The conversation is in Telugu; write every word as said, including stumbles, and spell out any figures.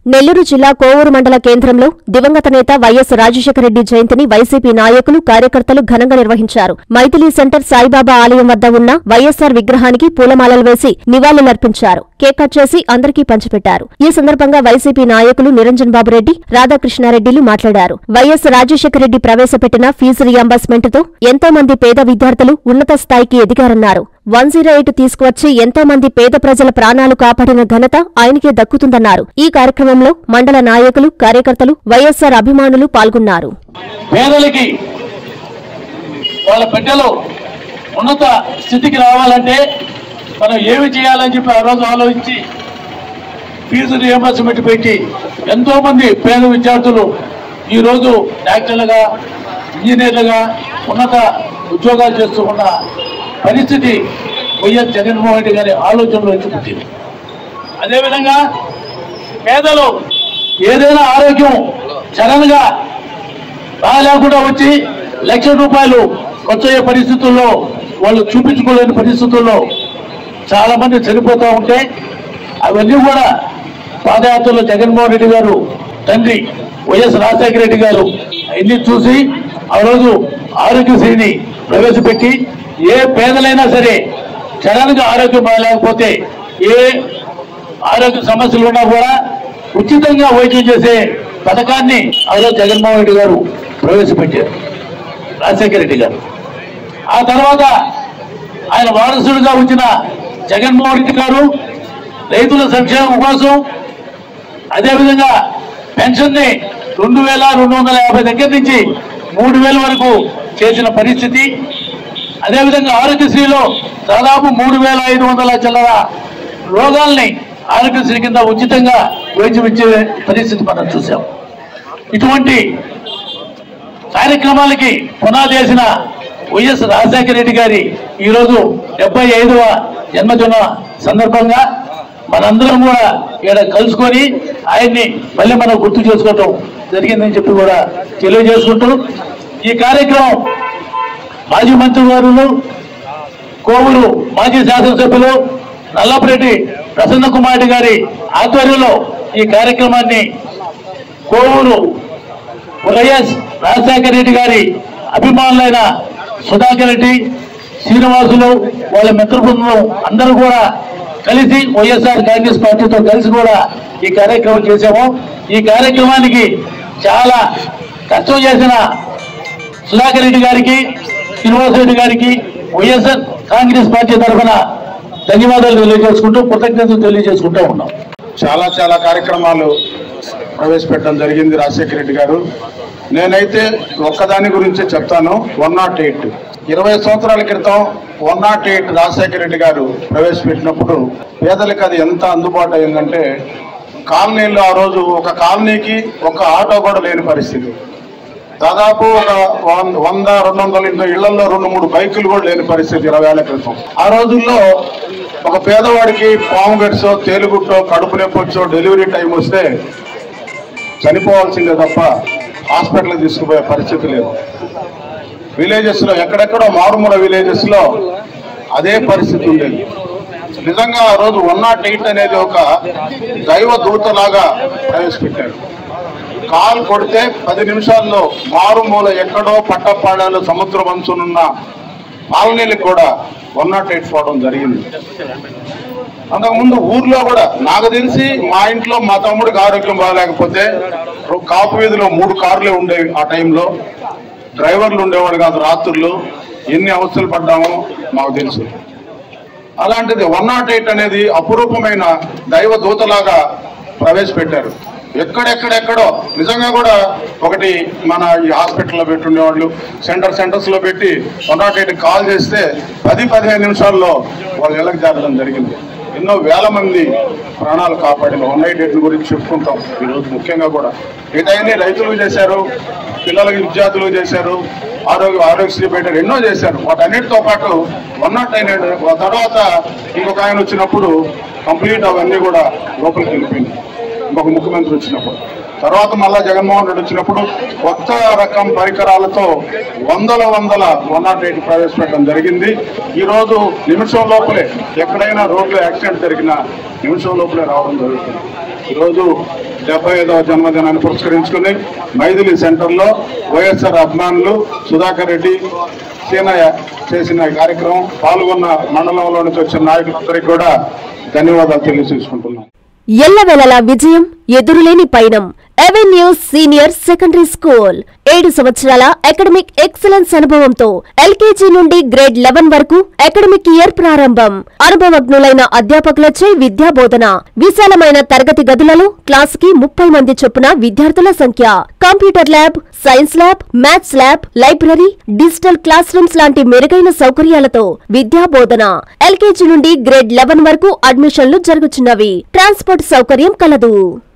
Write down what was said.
నెల్లూరు జిల్లా కోవూరు మండల కేంద్రంలో దివంగత నేత వైఎస్ రాజశేఖర రెడ్డి జయంతిని వైసీపీ నాయకులు కార్యకర్తలు ఘనంగా నిర్వహించారు. మైథిలి సెంటర్ సాయిబాబా ఆలయం వద్ద ఉన్న వైఎస్సార్ విగ్రహానికి పూలమాలలు వేసి నివాళులర్పించారు. కేక్ కట్ చేసి అందరికీ పంచిపెట్టారు. ఈ సందర్భంగా వైసీపీ నాయకులు నిరంజన్ బాబు రెడ్డి, రాధాకృష్ణారెడ్డిలు మాట్లాడారు. వైఎస్ రాజశేఖర రెడ్డి ప్రవేశపెట్టిన ఫీజు రియంబర్స్మెంట్ తో ఎంతో మంది పేద విద్యార్థులు ఉన్నత స్థాయికి ఎదిగారన్నారు. వన్ జీరో ఎయిట్ తీసుకువచ్చి ఎంతో మంది పేద ప్రజల ప్రాణాలు కాపాడిన ఘనత ఆయనకే దక్కుతుందన్నారు. ఈ కార్యక్రమంలో మండల నాయకులు, కార్యకర్తలు, వైఎస్సార్ అభిమానులు పాల్గొన్నారు. పేదలకి వాళ్ళ బిడ్డలు ఉన్నత స్థితికి రావాలంటే మనం ఏమి చేయాలని చెప్పి ఆ రోజు ఆలోచించి ఫీజు రియంబర్స్మెంట్ పెట్టి ఎంతో మంది పేద విద్యార్థులు ఈరోజు డాక్టర్లుగా, ఇంజనీర్లుగా ఉన్నత ఉద్యోగాలు చేస్తూ ఉన్న పరిస్థితి వైఎస్ జగన్మోహన్ రెడ్డి గారి ఆలోచనలో వచ్చి పుట్టింది. అదేవిధంగా పేదలు ఏదైనా ఆరోగ్యం సడన్గా బాగాలేకుండా వచ్చి లక్ష రూపాయలు ఖర్చయ్యే పరిస్థితుల్లో వాళ్ళు చూపించుకోలేని పరిస్థితుల్లో చాలా మంది చనిపోతూ ఉంటే అవన్నీ కూడా పాదయాత్రలో జగన్మోహన్ రెడ్డి గారు తండ్రి వైఎస్ రాజశేఖర రెడ్డి గారు అవన్నీ చూసి ఆ రోజు ఆరోగ్యశ్రీని ప్రవేశపెట్టి ఏ పేదలైనా సరే సడన్ గా ఆరోగ్యం బాగాలేకపోతే ఏ ఆరోగ్య సమస్యలు ఉన్నా కూడా ఉచితంగా వైద్యం చేసే పథకాన్ని ఆ రోజు జగన్మోహన్ రెడ్డి గారు ప్రవేశపెట్టారు, రాజశేఖర రెడ్డి గారు. ఆ తర్వాత ఆయన వారసుడిగా వచ్చిన జగన్మోహన్ రెడ్డి గారు రైతుల సంక్షేమం కోసం అదేవిధంగా పెన్షన్ ని రెండు వేల రెండు వందల యాభై దగ్గర నుంచి మూడు వేల వరకు చేసిన పరిస్థితి. అదేవిధంగా ఆరోగ్యశ్రీలో దాదాపు మూడు వేల ఐదు వందల చిల్లర రోగాల్ని ఆరోగ్యశ్రీ కింద ఉచితంగా వైద్యం ఇచ్చే పరిస్థితి మనం చూసాం. ఇటువంటి కార్యక్రమాలకి పునాది వేసిన వైఎస్ రాజశేఖర రెడ్డి గారి ఈరోజు డెబ్బై ఐదవ జన్మదిన సందర్భంగా మనందరం కూడా ఇక్కడ కలుసుకొని ఆయన్ని మళ్ళీ మనం గుర్తు చేసుకోవటం జరిగిందని చెప్పి కూడా తెలియజేసుకుంటూ ఈ కార్యక్రమం మాజీ మంత్రివర్యులు, కోవూరు మాజీ శాసనసభ్యులు నల్లపురెడ్డి ప్రసన్న కుమార్ రెడ్డి గారి ఆధ్వర్యంలో ఈ కార్యక్రమాన్ని కోవూరు వైఎస్ రాజశేఖర రెడ్డి గారి అభిమానులైన సుధాకర్ రెడ్డి, శ్రీనివాసులు, వాళ్ళ మిత్ర బృందం అందరూ కూడా కలిసి వైఎస్ఆర్ కాంగ్రెస్ పార్టీతో కలిసి కూడా ఈ కార్యక్రమం చేశాము. ఈ కార్యక్రమానికి చాలా కష్టం చేసిన సుధాకర్ రెడ్డి గారికి, శ్రీనివాసరెడ్డి గారికి వైఎస్ఆర్ కాంగ్రెస్ పార్టీ తరఫున ధన్యవాదాలు తెలియజేసుకుంటూ కృతజ్ఞతలు తెలియజేసుకుంటూ ఉన్నాం. చాలా చాలా కార్యక్రమాలు ప్రవేశపెట్టడం జరిగింది రాజశేఖర రెడ్డి గారు. నేనైతే ఒక్కదాని గురించే చెప్తాను. వన్ నాట్ ఎయిట్ ఇరవై సంవత్సరాల క్రితం one not eight Rajasekhara Reddy గారు ప్రవేశపెట్టినప్పుడు పేదలకు అది ఎంత అందుబాటు అయిందంటే కాలనీలో ఆ రోజు ఒక కాలనీకి ఒక ఆటో కూడా లేని పరిస్థితి. దాదాపు ఒక వంద రెండు వందల ఇంట్లో ఇళ్లలో రెండు మూడు బైకులు కూడా లేని పరిస్థితి ఇరవై ఏళ్ల క్రితం. ఆ రోజుల్లో ఒక పేదవాడికి పాము గడిచో, తేలుగుట్టో, కడుపు నొప్పొచ్చో, డెలివరీ టైం వస్తే చనిపోవాల్సిందే తప్ప హాస్పిటల్కి తీసుకుపోయే పరిస్థితి లేదు. విలేజెస్ లో ఎక్కడెక్కడో మారుమూల విలేజెస్ లో అదే పరిస్థితి ఉండేది. నిజంగా ఆ రోజు వన్ నాట్ ఎయిట్ అనేది ఒక దైవ దూతలాగా ప్రవేశపెట్టారు. కాల్ కొడితే పది నిమిషాల్లో మారుమూల ఎక్కడో పట్టపాడాలు సముద్ర వంచునున్న కాలనీలకు కూడా వన్ నాట్ ఎయిట్ పోవడం జరిగింది. అంతకుముందు ఊర్లో కూడా నాకు తెలిసి మా ఇంట్లో మా తమ్ముడికి ఆరోగ్యం బాగాలేకపోతే కాపు వీధిలో మూడు కార్లే ఉండేవి. ఆ టైంలో డ్రైవర్లు ఉండేవాడు కాదు. రాత్రులు ఎన్ని అవస్థలు పడ్డామో మాకు తెలుసు. అలాంటిది వన్ నాట్ ఎయిట్ అనేది అపురూపమైన దైవ దూతలాగా ప్రవేశపెట్టారు. ఎక్కడెక్కడెక్కడో నిజంగా కూడా ఒకటి మన ఈ హాస్పిటల్లో పెట్టుండేవాళ్ళు సెంటర్ సెంటర్స్ లో పెట్టి వన్ నాట్ ఎయిట్ కాల్ చేస్తే పది పదిహేను నిమిషాల్లో వాళ్ళు ఇళ్ళకి చేరడం జరిగింది. ఎన్నో వేల మంది ప్రాణాలు కాపాడిన వన్ నైట్ ఎయిట్ గురించి చెప్పుకుంటాం ఈరోజు. ముఖ్యంగా కూడా ఇటైనా రైతులకు చేశారు, పిల్లలకి విద్యార్థులకు చేశారు, ఆరోగ్య ఆరోగ్యశ్రీ పెట్టారు, ఎన్నో చేశారు. వాటన్నిటితో పాటు వన్ నాట్ నైన్ తర్వాత ఇంకొక ఆయన వచ్చినప్పుడు కంప్లీట్ అవన్నీ కూడా లోపలికి వెళ్ళిపోయింది. ఇంకొక ముఖ్యమంత్రి వచ్చినప్పుడు తర్వాత మళ్ళా జగన్మోహన్ రెడ్డి వచ్చినప్పుడు కొత్త రకం పరికరాలతో వందల వందల వన్ నాట్ ఎయిట్ ప్రవేశపెట్టడం జరిగింది. ఈరోజు నిమిషం లోపలే ఎక్కడైనా రోడ్లో యాక్సిడెంట్ జరిగిన నిమిషం లోపలే రావడం జరుగుతుంది. ఈరోజు డెబ్బై ఐదవ జన్మదినాన్ని పురస్కరించుకుని మైథిలి సెంటర్లో వైఎస్ఆర్ అభిమానులు సుధాకర్ రెడ్డి సీనయ్య చేసిన కార్యక్రమం పాల్గొన్న మండలంలో నుంచి వచ్చిన నాయకులందరికీ కూడా ధన్యవాదాలు తెలియజేసుకుంటున్నాం. ఎల్లవేళలా విజయం, ఎదురులేని పయనం. ఎవెన్యూస్ సీనియర్ సెకండరీ స్కూల్ ఏడు సంవత్సరాల అకాడమిక్ ఎక్సలెన్స్ అనుభవంతో ఎల్కేజీ నుండి గ్రేడ్ లెవెన్ వరకు అకాడమిక్ ఇయర్ ప్రారంభం. అనుభవజ్ఞులైన అధ్యాపకులచే విద్యా బోధన. విశాలమైన తరగతి గదులలో క్లాస్ కి ముప్పై మంది చొప్పున విద్యార్థుల సంఖ్య. Computer lab, science lab, maths lab, library, digital class rooms లాంటి మెరుగైన సౌకర్యాలతో విద్యా బోధన. ఎల్కేజీ నుండి గ్రేడ్ లెవెన్ వరకు అడ్మిషన్లు జరుగుతున్నవి. ట్రాన్స్పోర్ట్ సౌకర్యం కలదు.